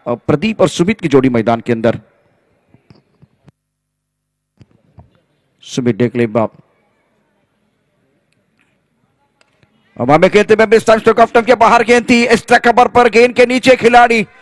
प्रदीप और सुमित की जोड़ी मैदान के अंदर। सुमित देख ले बाप अब हमें खेलते में के बाहर गेंद थी, एक्स्ट्रा कवर पर गेंद के नीचे खिलाड़ी